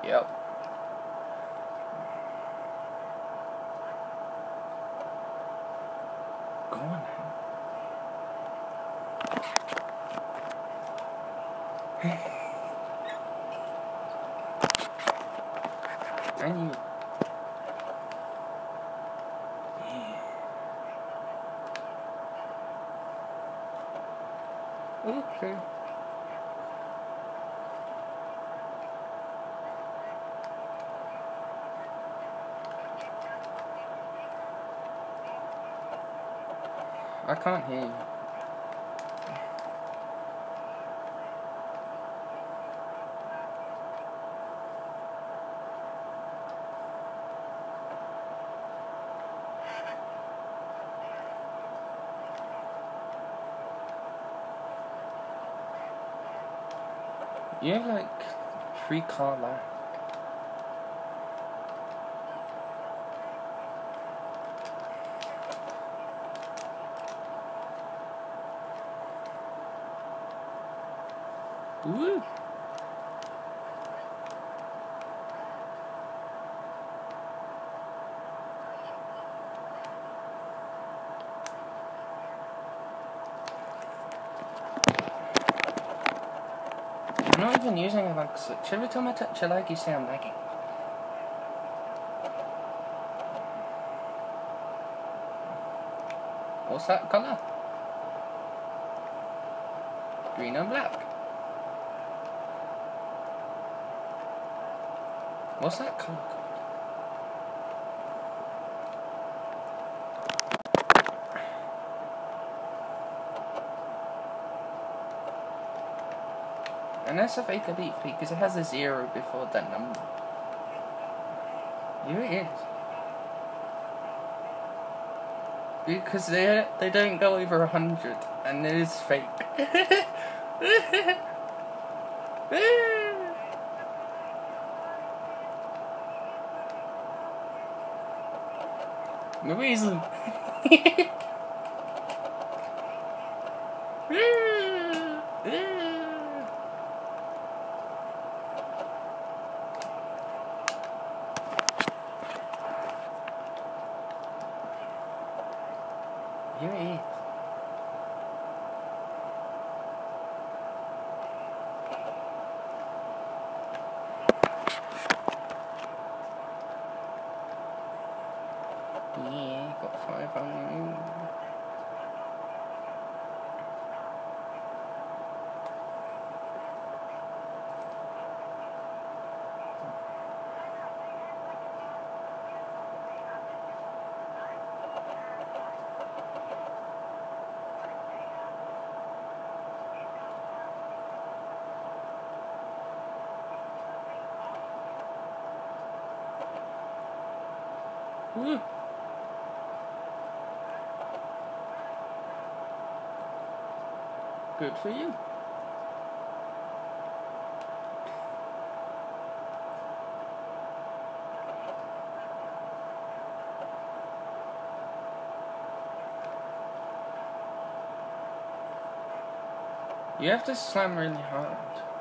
Yep. Go on now. And you. Yeah. Okay. I can't hear you. You have like 3-car lag. Woo! I'm not even using a lag switch. Every time I touch a lag, you say I'm lagging. What's that colour? Green and black. What's that colour called? And that's a fake elite fleet because it has a 0 before that number. Here it is. Because they don't go over 100, and it is fake. The reason. Here it is. Yeah, got 5 on. Woo. Good for you. You have to slam really hard.